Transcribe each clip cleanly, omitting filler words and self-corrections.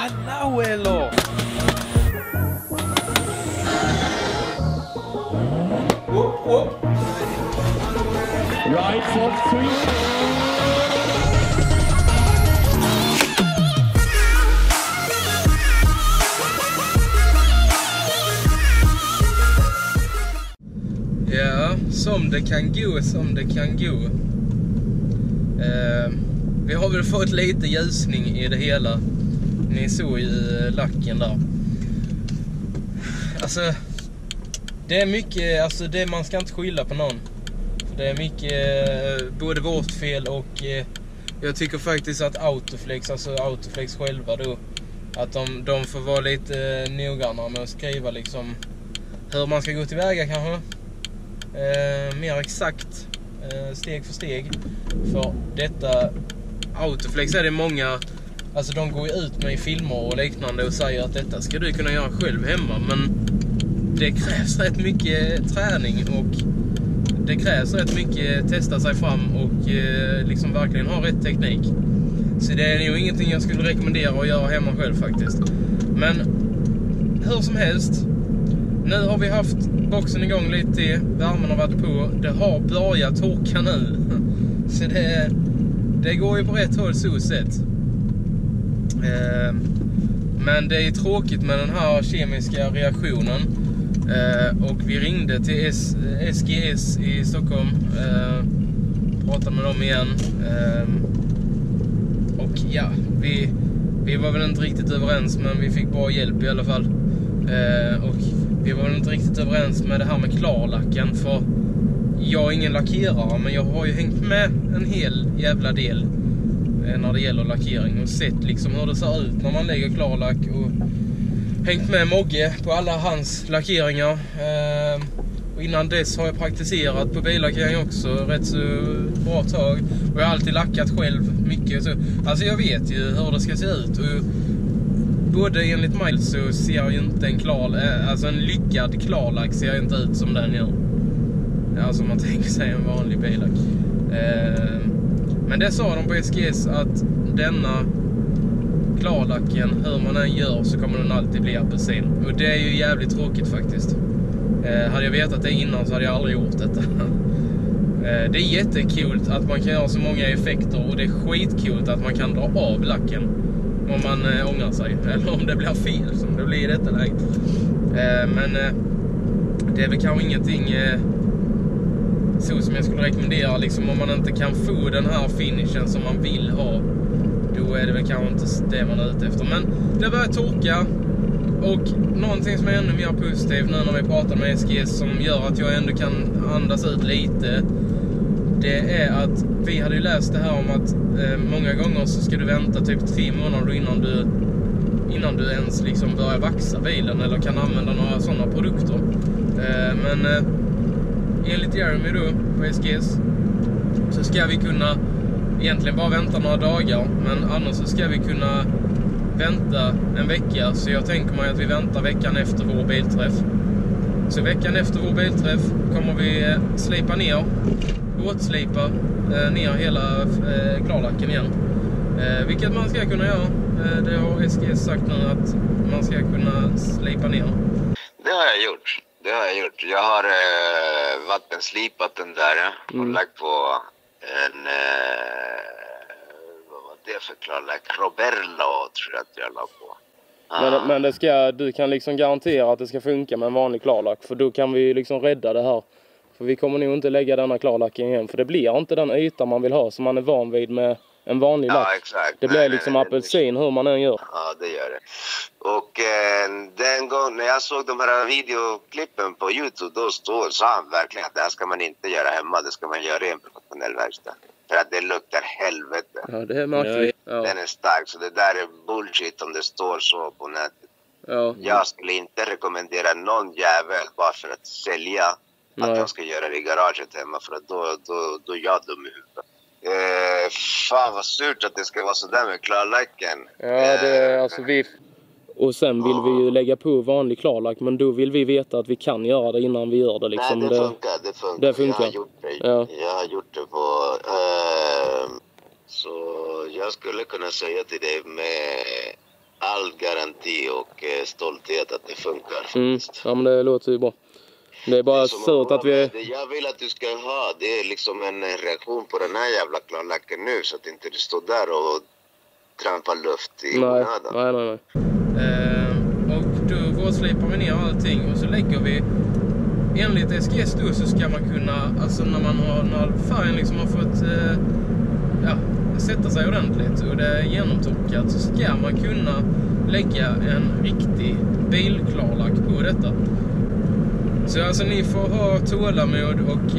Hallå eller? Whoop, whoop. Right foot sweep. Ja, som det kan gå, som det kan gå. Vi har väl fått lite ljusning i det hela. Ni såg ju lacken där. Alltså, det är mycket, alltså det, man ska inte skylla på någon. Det är mycket både vårt fel och jag tycker faktiskt att Autoflex själva då, att de får vara lite noggranna med att skriva liksom hur man ska gå tillväga kanske. Mer exakt, steg för steg. För detta Autoflex är det många, alltså de går ju ut med i filmer och liknande och säger att detta ska du kunna göra själv hemma, men det krävs rätt mycket träning och det krävs rätt mycket testa sig fram och liksom verkligen ha rätt teknik. Så det är nog ingenting jag skulle rekommendera att göra hemma själv faktiskt. Men hur som helst, nu har vi haft boxen igång lite, värmen har varit på, det har börjat torka nu. Så det går ju på rätt håll så sett. Men det är tråkigt med den här kemiska reaktionen. Och vi ringde till SGS i Stockholm, pratade med dem igen. Och ja, vi var väl inte riktigt överens, men vi fick bra hjälp i alla fall. Och vi var väl inte riktigt överens med det här med klarlacken, för jag är ingen lackerare, men jag har ju hängt med en hel jävla del när det gäller lackering och sett liksom hur det ser ut när man lägger klarlack och hängt med Mogge på alla hans lackeringar. Och innan dess har jag praktiserat på billackering också rätt så bra tag, och jag har alltid lackat själv mycket så. Alltså jag vet ju hur det ska se ut, och både enligt mig så ser ju inte en lyckad klarlack ser ju inte ut som den gör. Alltså man tänker sig en vanlig billack. Men det sa de på SGS att denna klarlacken, hur man än gör så kommer den alltid bli apelsin. Och det är ju jävligt tråkigt faktiskt. Hade jag vetat det innan så hade jag aldrig gjort detta. Det är jättekult att man kan göra så många effekter, och det är skitkult att man kan dra av lacken om man ångrar sig, eller om det blir fel som det blir i detta läget. Men det är väl kanske ingenting så som jag skulle rekommendera liksom, om man inte kan få den här finishen som man vill ha, då är det väl kanske inte det man är ute efter. Men det börjar torka, och någonting som är ännu mer positivt nu när vi pratar med SGS som gör att jag ändå kan andas ut lite, det är att vi hade ju läst det här om att många gånger så ska du vänta typ 3 månader innan du ens liksom börjar vaxa bilen eller kan använda några sådana produkter. Men enligt Jeremy då på SGS så ska vi kunna egentligen bara vänta några dagar, men annars så ska vi kunna vänta en vecka. Så jag tänker mig att vi väntar veckan efter vår bilträff. Så veckan efter vår bilträff kommer vi slipa ner, åtslipa ner hela klarlacken igen. Vilket man ska kunna göra. Det har SGS sagt nu att man ska kunna slipa ner. Det har jag gjort. Jag har vattenslipat den där och lagt på en vad var det för klarlack? Roberlo tror jag att jag la på. Men du kan liksom garantera att det ska funka med en vanlig klarlack, för då kan vi liksom rädda det här. För vi kommer nog inte lägga denna klarlacken igen, för det blir inte den yta man vill ha som man är van vid med en vanlig lack. Ja, exakt. Det blir liksom apelsin hur man än gör. Ja, det gör det. Och den gången när jag såg de här videoklippen på YouTube, då sa han verkligen att det här ska man inte göra hemma, det ska man göra i en professionell verkstad. För att det luktar helvete. Ja, det är märkligt. Ja. Den är stark, så det där är bullshit om det står så på nätet. Ja. Jag skulle inte rekommendera någon jävel bara för att sälja att de ska göra det i garaget hemma, för att då är jag dum i huvudet. Fan vad surt att det ska vara så där med klarlacken. Ja, det är alltså och sen vill vi ju lägga på vanlig klarlack, men då vill vi veta att vi kan göra det innan vi gör det liksom. Nej, det funkar. Jag har gjort det. Ja. Jag har gjort det på så jag skulle kunna säga till dig med all garanti och stolthet att det funkar faktiskt. Ja, men det låter ju bra. Det är bara surt att vi... Det jag vill att du ska ha, det är liksom en reaktion på den här jävla klarlacken nu, så att inte du står där och trampar luft i onödan. Nej. Och då vårdslipar vi ner allting och så lägger vi, enligt SGS då, så ska man kunna, alltså när färgen liksom har fått sätta sig ordentligt och det är genomtorkat, så ska man kunna lägga en riktig bilklarlack på detta. Så alltså ni får ha tålamod och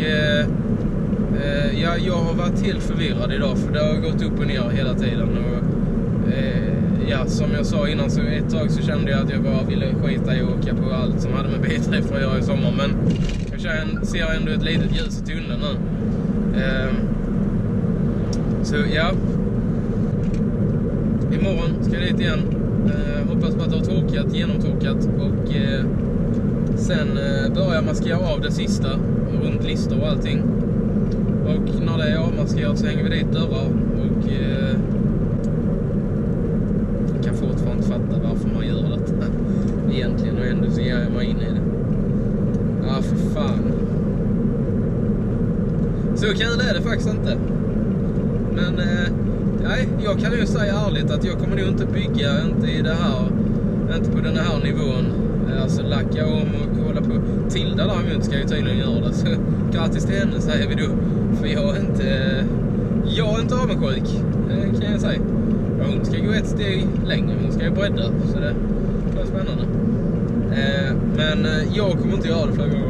jag har varit helt förvirrad idag, för det har gått upp och ner hela tiden och som jag sa innan, så ett tag så kände jag att jag bara ville skita i att åka på allt som hade med bilträff att göra i sommar, men jag ser ändå ett litet ljus i tunneln nu. Så ja, imorgon ska jag dit igen. Hoppas på att det har genomtorkat och sen börjar maskera av det sista runt listor och allting. Och när det är avmaskerat så hänger vi dit dörrar och kan fortfarande inte fatta varför man gör det egentligen, och ändå så ger jag mig in i det. Ja, för fan. Så kul är det faktiskt inte. Men nej, jag kan ju säga ärligt att jag kommer nog inte bygga, inte på den här nivån. Alltså lacka om och hålla på. Tilda däremot ska ju tydligen göra det. Så gratis till henne säger vi då. För jag är inte avundsjuk, kan jag säga. Hon ska gå ett steg längre, hon ska ju bredda. Så det är spännande. Men jag kommer inte göra det fler gånger.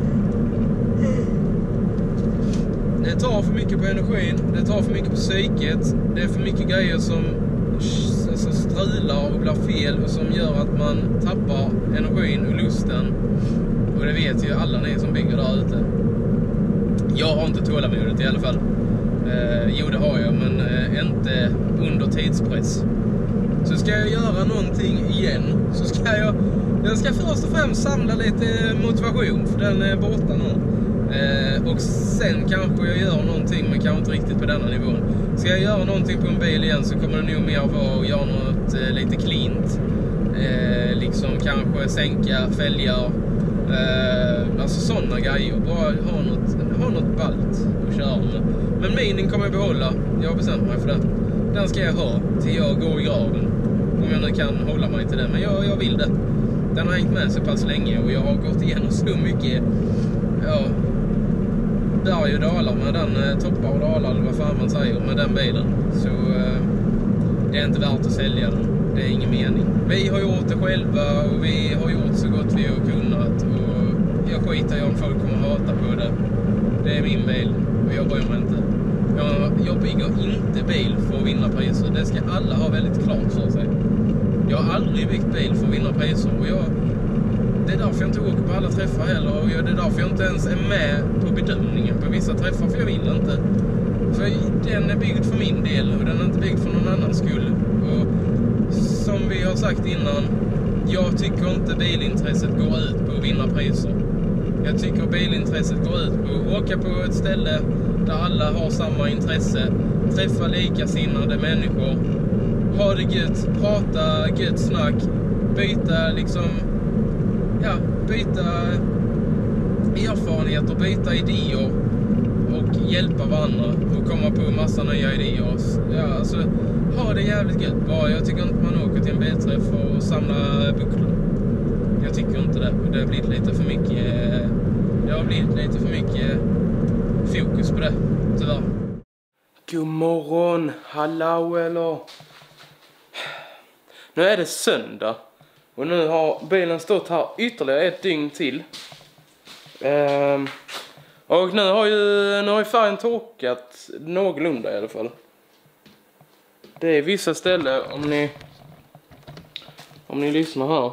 Det tar för mycket på energin, det tar för mycket på psyket. Det är för mycket grejer som strular och blir fel och som gör att man tappar energin och lusten. Och det vet ju alla ni som bygger där ute. Jag har inte tålamodet i alla fall. Jo, det har jag, men inte under tidspress. Så ska jag göra någonting igen, så ska jag ska först och främst samla lite motivation, för den är borta nu. Och sen kanske jag gör någonting, men kanske inte riktigt på denna nivån. Ska jag göra någonting på en bil igen, så kommer det nog mer vara att göra något lite cleant. Liksom kanske sänka fälgar, alltså sådana grejer. Bara ha något ballt att köra med. Men minin kommer jag behålla, jag har bestämt mig för det. Den ska jag ha till jag går i graven, om jag nu kan hålla mig till det. Men jag vill det. Den har hängt med så pass länge och jag har gått igenom så mycket berg och dalar med den, toppar och dalar eller vad fan man säger med den bilen. Så det är inte värt att sälja den. Det är ingen mening. Vi har gjort det själva och vi har gjort så gott vi har kunnat. Och jag skiter i om folk kommer hata på det. Det är min bil och jag bryr mig inte. Jag bygger inte bil för att vinna priser. Det ska alla ha väldigt klart för sig. Jag har aldrig byggt bil för att vinna priser. Och det är därför jag inte åker på alla träffar heller. Och det är därför jag inte ens är med på bedömningen på vissa träffar. För jag vill inte. För den är byggd för min del och den är inte byggd för någon annans skull. Och som vi har sagt innan, jag tycker inte bilintresset går ut på att vinna priser. Jag tycker bilintresset går ut på att åka på ett ställe där alla har samma intresse. Träffa likasinnade människor. Ha det gött, prata gött snack. Byta erfarenheter, byta idéer och hjälpa varandra och komma på massa nya idéer. Ja, alltså, ha det jävligt gött bara. Jag tycker inte man åker till en bilträff och samlar bucklor. Jag tycker inte det. Det har blivit lite för mycket fokus på det, tyvärr. God morgon, hallå eller? Nu är det söndag och nu har bilen stått här ytterligare ett dygn till. Och nu har färgen torkat någorlunda i alla fall. Det är vissa ställen, om ni lyssnar här.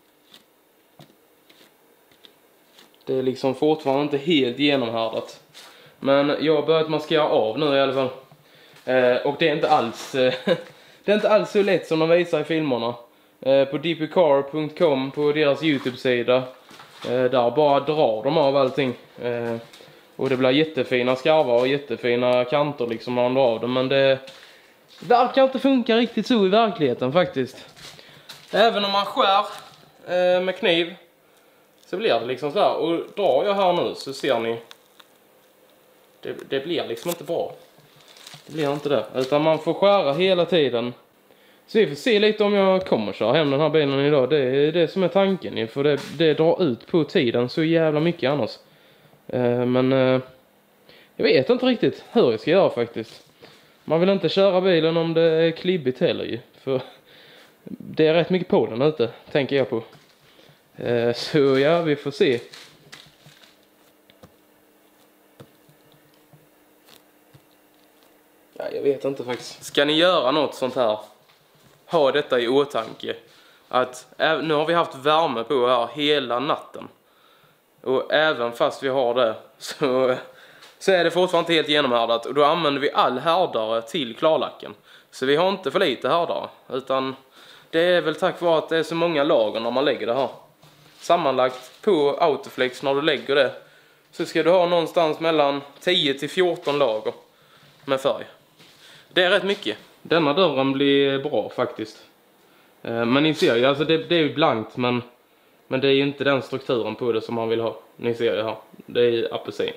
Det är liksom fortfarande inte helt genomhärdat. Men jag har börjat maskera av nu i alla fall. Och det är inte alls så lätt som de visar i filmerna. På dpcar.com, på deras YouTube-sida, där bara drar de av allting. Och det blir jättefina skarvar och jättefina kanter liksom när de drar av dem. Men det verkar inte funka riktigt så i verkligheten faktiskt. Även om man skär med kniv så blir det liksom så här. Och drar jag här nu så ser ni, det blir liksom inte bra. Det blir inte det. Utan man får skära hela tiden. Så vi får se lite om jag kommer köra hem den här bilen idag. Det är det som är tanken. För det drar ut på tiden så jävla mycket annars. Men jag vet inte riktigt hur jag ska göra faktiskt. Man vill inte köra bilen om det är klibbigt heller ju. För det är rätt mycket på den ute, tänker jag på. Så ja, vi får se. Ja, jag vet inte faktiskt. Ska ni göra något sånt här, ha detta i åtanke. Att nu har vi haft värme på här hela natten. Och även fast vi har det så är det fortfarande inte helt genomhärdat. Och då använder vi all härdare till klarlacken. Så vi har inte för lite härdare. Utan det är väl tack vare att det är så många lager när man lägger det här. Sammanlagt på Autoflex när du lägger det, så ska du ha någonstans mellan 10 till 14 lager med färg. Det är rätt mycket. Denna dörren blir bra faktiskt. Men ni ser ju, alltså det är ju blankt, men det är ju inte den strukturen på det som man vill ha. Ni ser ju här, det är ju apelsin.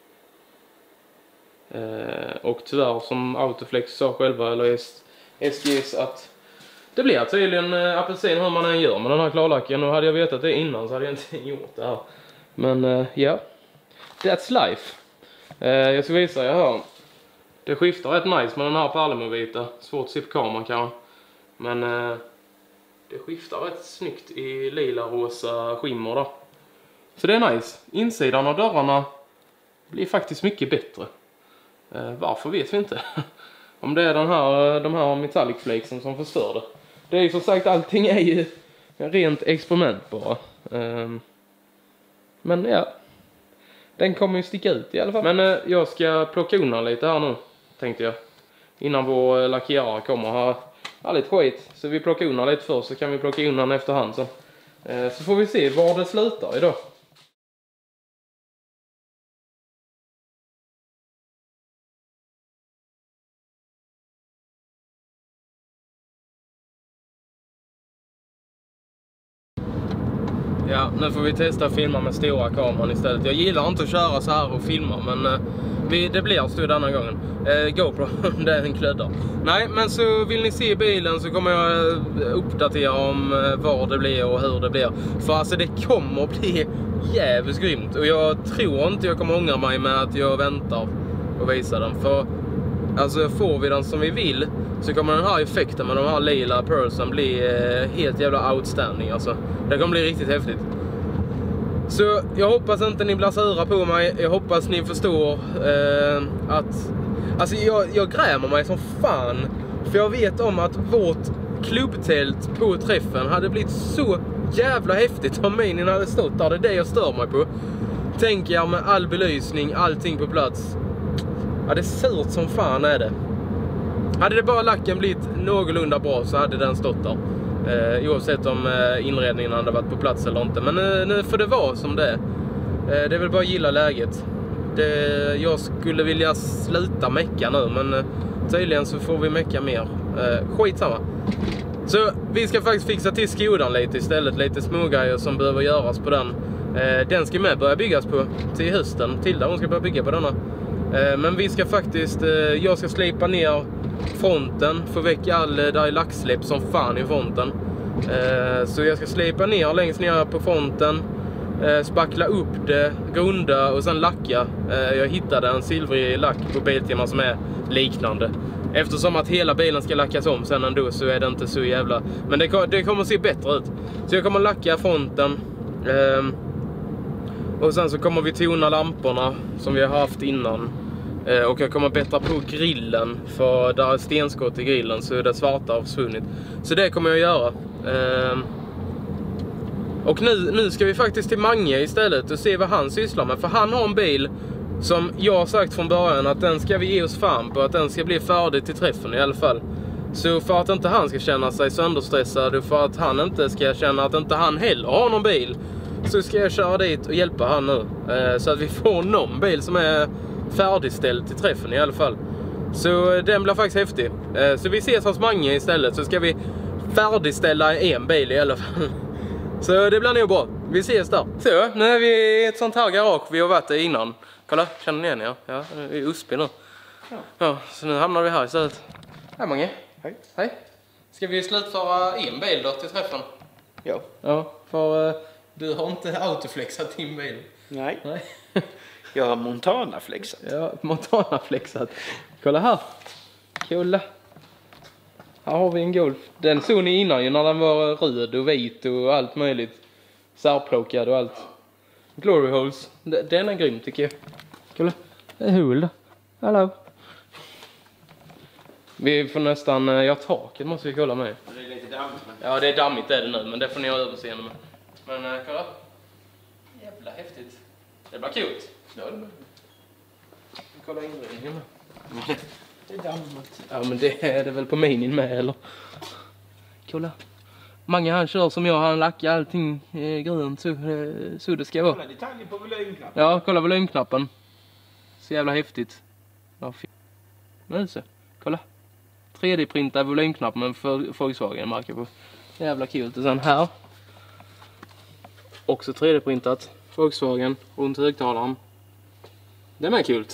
Och tyvärr, som Autoflex sa själva, eller SGS, att det blir tydligen apelsin hur man än gör med den här klarlacken. Och hade jag vetat det innan så hade jag inte gjort det här. Men ja, that's life. Jag ska visa er här. Det skiftar rätt nice med den här pärlemorvita. Svårt att se på kameran kanske. Men det skiftar rätt snyggt i lila-rosa skimmer då. Så det är nice. Insidan av dörrarna blir faktiskt mycket bättre. Varför vet vi inte. Om det är de här metallic flakesen som förstör det. Det är ju som sagt, allting är ju rent experiment bara. Men ja, den kommer ju sticka ut i alla fall. Men jag ska plocka undan lite här nu, tänkte jag. Innan vår lackerare kommer här. Ja, lite skit. Så vi plockar undan lite först, så kan vi plocka undan efterhand sen. Så får vi se var det slutar idag. Ja, nu får vi testa att filma med stora kameran istället. Jag gillar inte att köra så här och filma, men det blir stor denna gången. GoPro, det är en klödda. Nej, men så vill ni se bilen så kommer jag uppdatera om var det blir och hur det blir. För alltså det kommer bli jävligt grymt. Och jag tror inte jag kommer ångra mig med att jag väntar och visar den. För alltså får vi den som vi vill, så kommer den här effekten med de här lila pearlsen bli helt jävla outstanding. Alltså, det kommer bli riktigt häftigt. Så jag hoppas inte ni blir sura på mig. Jag hoppas ni förstår att... Alltså jag grämer mig som fan. För jag vet om att vårt klubbtält på träffen hade blivit så jävla häftigt om minin hade stått där. Det är det jag stör mig på. Tänker jag med all belysning, allting på plats. Ja, det är surt som fan är det. Hade det bara lacken blivit någorlunda bra så hade den stått där. Oavsett om inredningen hade varit på plats eller inte. Men nu får det vara som det är. Det är väl bara att gilla läget. Jag skulle vilja sluta mecka nu, men tydligen så får vi mecka mer. Skitsamma. Så vi ska faktiskt fixa till skodan lite istället. Lite smågrejer som behöver göras på den. Den ska med börja byggas på till hösten. Tilda hon ska börja bygga på denna. Men vi ska faktiskt, jag ska slipa ner fronten, få väck all där lacksläpp som fan i fronten. Så jag ska slipa ner längst ner på fronten, spackla upp det, grunda och sen lacka. Jag hittade en silvrig lack på Biltema som är liknande. Eftersom att hela bilen ska lackas om sen ändå, så är det inte så jävla... Men det kommer att se bättre ut. Så jag kommer lacka fronten. Och sen så kommer vi tona lamporna som vi har haft innan. Och jag kommer bättra på grillen, för där är stenskott i grillen så det svarta har försvunnit. Så det kommer jag göra. Och nu ska vi faktiskt till Mange istället och se vad han sysslar med. För han har en bil som jag har sagt från början att den ska vi ge oss fan på. Att den ska bli färdig till träffen i alla fall. Så för att inte han ska känna sig sönderstressad och för att han inte ska känna att inte han heller har någon bil, så ska jag köra dit och hjälpa han nu. Så att vi får någon bil som är färdigställd till träffen i alla fall. Så den blir faktiskt häftig. Så vi ses hos Mange istället, så ska vi färdigställa en bil i alla fall. Så det blir nog bra. Vi ses där. Så, nu är vi i ett sånt här garage vi har varit i innan. Kolla, känner ni igen er? Ja, vi är i Usby nu. Ja, så nu hamnar vi här istället. Hej Mange. Hej. Hej. Ska vi slutföra en bil då till träffen? Ja. Ja, för du har inte autoflexat din bil. Nej. Nej. Jag har Montana-flexat. Ja, Montana-flexat. Kolla här. Kolla. Här har vi en Golf. Den såg ni innan ju när den var röd och vit och allt möjligt. Särplockad och allt. Glory holes. Den är grym tycker jag. Kolla. Det är hål. Hallå. Vi får nästan... Ja, taket måste vi kolla med. Det är lite dammigt. Ja, det är dammigt är det nu, men det får ni ha överseende med. Men kolla. Jävla häftigt. Det blir kul. Ja, det blir. Kolla inredningen. Det är dammigt. Ja, men det är det väl på minin med, eller? Kolla. Många han kör som jag, han lackar allting grönt så det ska vara. Kolla detaljer på volymknappen. Ja, kolla volymknappen. Så jävla häftigt. Ja, nu så. Kolla. 3D-printad volymknapp med Volkswagen märker på. Jävla kul. Och sen här. Också 3D-printat. Volkswagen runt högtalaren. Det är med kul.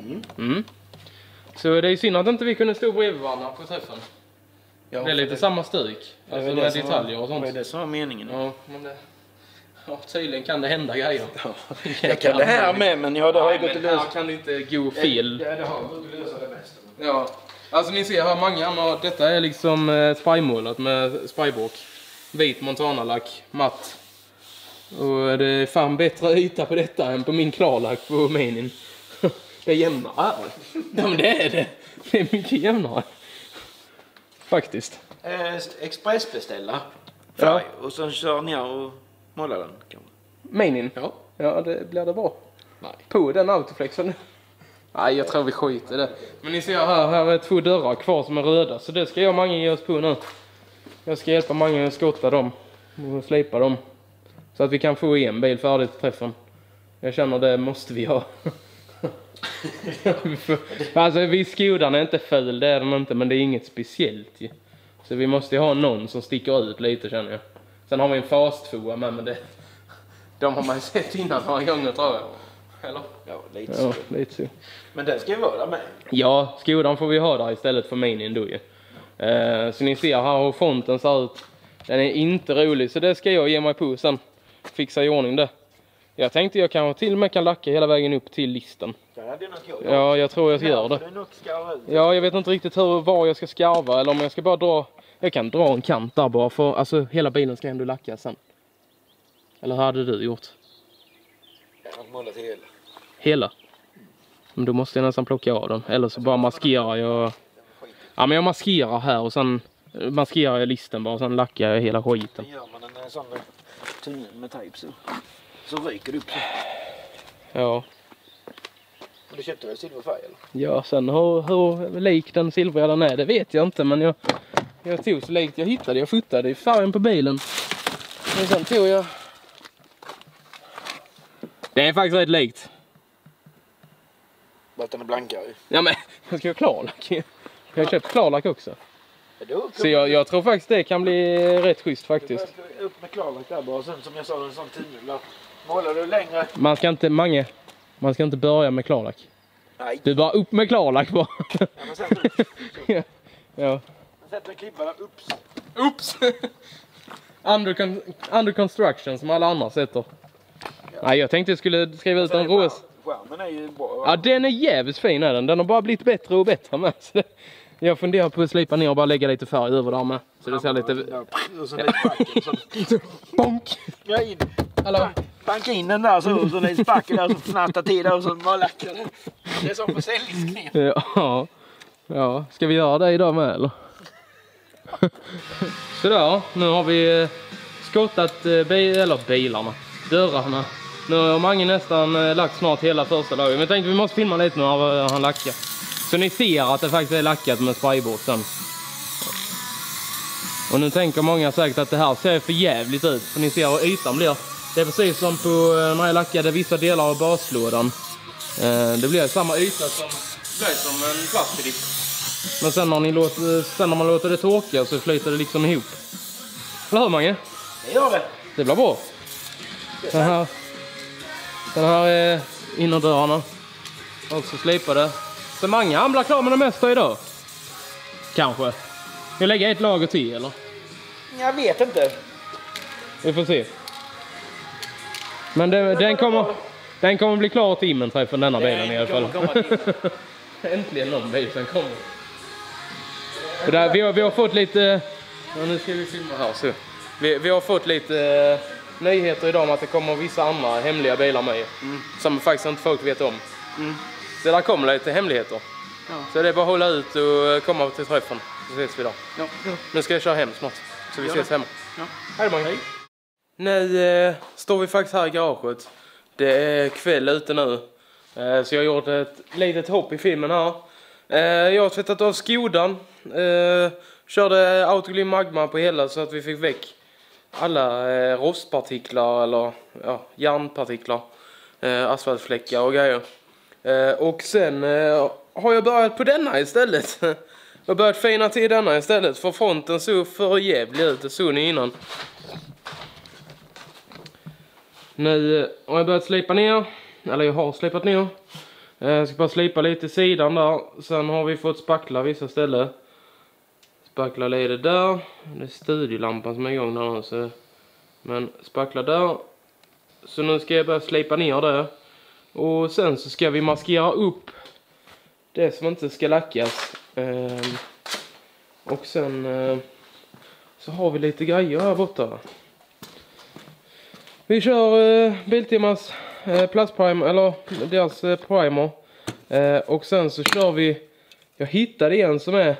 Så det är synd att inte vi kunde stå bredvid varandra på träffen. Ja, det är lite samma stryk. Alltså med detaljer och sånt. Det är det som var meningen. Ja, men det... Ja, tydligen kan det hända grejer. Ja, jag kan det här med, men ja, det har ju gått att lösa. Här kan det inte gå fel. Ja, det har gått att lösa det mesta. Ja, alltså ni ser här många, detta är liksom spraymålat med sprayburk. Vit Montana-lack, matt. Och det är fan bättre yta på detta än på min klarlack på minin. Det är jämnare. Ja, men det är det. Det är mycket jämnare. Faktiskt. Expressbeställa färg och sen kör ner och målar den kanske. Minin? Ja. Ja, det blir det bra. Nej. På den autoflexen. Nej, jag tror vi skiter det. Men ni ser här är 2 dörrar kvar som är röda. Så det ska jag och Mange ge oss på nu. Jag ska hjälpa Mange att skotta dem. Och slipa dem. Så att vi kan få en bil färdigt till träffen. Jag känner det måste vi ha. Alltså Skodan är inte ful, det är den inte. Men det är inget speciellt ju. Så vi måste ha någon som sticker ut lite känner jag. Sen har vi en fastfoa med, men det... De har man sett innan några gånger tror jag. Eller? Ja, lite så. Ja, lite så. Men den ska ju vara där med. Ja, Skodan får vi ha där istället för minin då ju. Så ni ser här hur fonten ser ut. Den är inte rolig, så det ska jag ge mig på sen. Fixa i ordning det. Jag tänkte jag kanske till och med kan lacka hela vägen upp till listen. Ja, det är något jag Ja, jag tror jag ska göra det. Ja, jag vet inte riktigt var jag ska skarva eller om jag ska bara dra... Jag kan dra en kant där bara för alltså hela bilen ska ändå lacka sen. Eller hade du gjort? Jag har målat hela. Hela? Men då måste jag nästan plocka av den. Eller så bara maskerar jag... Ja, men jag maskerar här och sen maskerar jag listen bara och sen lackar jag hela skiten. Sen gör man en sån tunnel med tejp så ryker det upp så. Ja. Och du köpte väl silverfärg eller? Ja, sen hur lik den silvriga den är, det vet jag inte. Men jag tog så likt jag hittade. Jag fotade i färgen på bilen. Och sen tog jag... Det är faktiskt rätt likt. Bara att den är blankare. Ja, men jag ska ha klarlack. Jag har köpt klarlack också. Då, Så jag tror faktiskt det kan bli rätt schysst faktiskt. Upp med klarlack där bara. Sen som jag sa, en sån tunnel där. Målar du längre? Man ska inte börja med klarlack. Nej. Du bara upp med klarlack bara. Ja, men sen Ja. Ja. man sätter en klippa där. Oops. Under construction som alla andra sätter. Ja. Nej, jag tänkte jag skulle skriva ut en ros. Skärmen är ju bra. Ja, den är jävligt fin är den. Den har bara blivit bättre och bättre med. Så jag funderar på att slipa ner och bara lägga lite färg över där med. Så det ser lite... Och så lite backen. Så... Bonk! Ja, in. Hallå? Banka in den där så lite spacken där så fnattar till där och så malackar den. Det är som försäljningsknep. Ja. Ja, ska vi göra det idag med eller? Sådär, nu har vi skottat bilarna, dörrarna. Nu har Mange nästan lagt snart hela första lagen. Men jag tänkte vi måste filma lite nu när han lackar. Så ni ser att det faktiskt är lackat med spraybåten. Och nu tänker många säkert att det här ser för jävligt ut. För ni ser hur ytan blir. Det är precis som på när jag lackade vissa delar av baslådan. Det blir samma yta som som en plastdipp. Men sen när man låter det torka så flyter det liksom ihop. Eller hur, Mange? Det gör det. Det blir bra. Den här innerdörrarna. Också slipade. Så Mange, han blir klar med det mesta idag. Kanske. Vi lägger ett lager till, eller? Jag vet inte. Vi får se. Men den kommer bli klar till Immenträffen, denna bilen i alla fall. Äntligen någon bil som kommer. Och där, vi har fått lite... Ja, nu ska vi filma här så. Vi har fått lite nyheter idag om att det kommer vissa andra hemliga bilar med. Som faktiskt inte folk vet om. Så där kommer lite hemligheter. Ja. Så det är bara att hålla ut och komma till träffen. Så ses vi då. Ja. Nu ska jag köra hem snart. Så vi ses hemma. Ja. Hej då, Mange. Nu står vi faktiskt här i garaget. Det är kväll ute nu. Så jag har gjort ett litet hopp i filmen här. Jag har tvättat av skodan. Körde Autoglym Magma på hela så att vi fick väck alla rostpartiklar eller järnpartiklar. Asfaltfläckar och grejer. Och sen har jag börjat på denna istället. Jag har börjat fina till denna istället. För fronten såg för jävligt ut. Det såg ni innan. Nu har jag börjat slipa ner. Eller jag har slipat ner. Jag ska bara slipa lite i sidan där. Sen har vi fått spackla vissa ställen. Spackla lite där. Det är studielampan som är igång där. Så. Men spackla där. Så nu ska jag börja slipa ner det. Och sen så ska vi maskera upp det som inte ska lackas. Och sen så har vi lite grejer här borta. Vi kör Biltemas plastprimer, eller deras primer. Och sen så kör vi, jag hittade en som är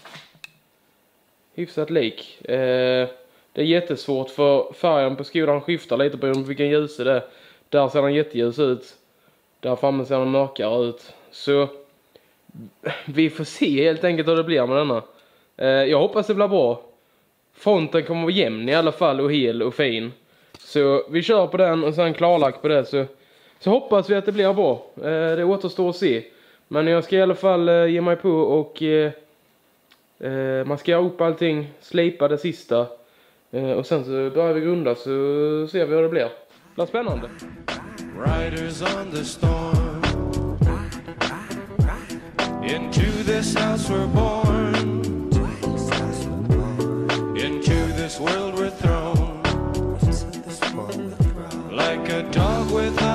hyfsat lik. Det är jättesvårt för färgen på skolan skiftar lite på vilken ljus det är. Där ser den jätteljus ut. Där framme ser den mörkare ut. Så vi får se helt enkelt hur det blir med denna. Jag hoppas det blir bra. Fronten kommer vara jämn i alla fall och hel och fin. Så vi kör på den och sen klarlack på det. Så hoppas vi att det blir bra. Det återstår att se. Men jag ska i alla fall ge mig på och maskera upp allting. Slipa det sista. Och sen så börjar vi grunda så ser vi hur det blir. Det är spännande. Riders on the storm. Into this house we're born. Into this world we're thrown. Like a dog without